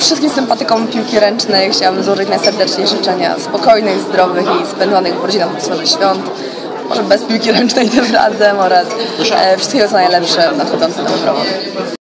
wszystkim sympatykom piłki ręcznej chciałabym złożyć najserdeczniejsze życzenia spokojnych, zdrowych i spędzonych w rodzinach atmosferze świąt. Może bez piłki ręcznej tym razem oraz wszystkiego co najlepsze w nadchodzącym nowym roku.